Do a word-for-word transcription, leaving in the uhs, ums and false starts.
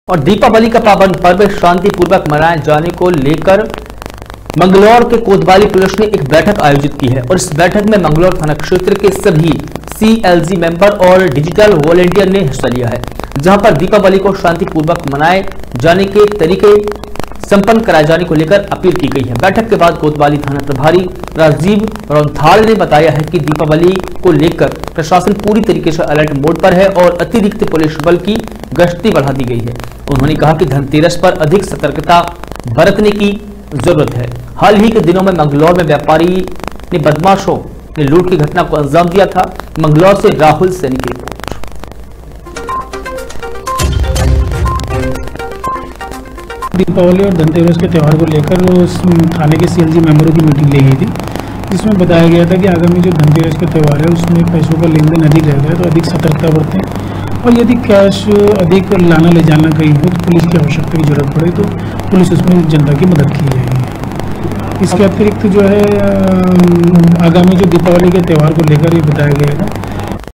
और दीपावली का पावन पर्व शांतिपूर्वक मनाए जाने को लेकर मंगलौर के कोतवाली पुलिस ने एक बैठक आयोजित की है और इस बैठक में मंगलौर थाना क्षेत्र के सभी सीएलजी मेंबर और डिजिटल वॉलेंटियर ने हिस्सा लिया है, जहां पर दीपावली को शांतिपूर्वक मनाए जाने के तरीके संपन्न कराए जाने को लेकर अपील की गई है। बैठक के बाद कोतवाली थाना प्रभारी राजीव रौंथाल ने बताया है कि दीपावली को लेकर प्रशासन पूरी तरीके से अलर्ट मोड पर है और अतिरिक्त पुलिस बल की गश्ती बढ़ा दी गई है। उन्होंने कहा कि धनतेरस पर अधिक सतर्कता बरतने की जरूरत है। हाल ही के दिनों में मंगलौर में व्यापारी ने बदमाशों ने लूट की घटना को अंजाम दिया था। मंगलौर से राहुल सैनी की रिपोर्ट। दीपावली और धनतेरस के त्यौहार को लेकर थाने के सीएलजी मेंबरों की मीटिंग ली गई थी, जिसमें बताया गया था कि आगामी जो धनतेरस का त्यौहार है उसमें पैसों का लेन देन अधिक रहता है, तो अधिक सतर्कता बरतें और यदि कैश अधिक लाना ले जाना कहीं हो तो पुलिस की आवश्यकता की जरूरत पड़े तो पुलिस उसमें जनता की मदद की जाएगी। इसके अतिरिक्त जो है आगामी जो दीपावली के त्यौहार को लेकर ये बताया गया है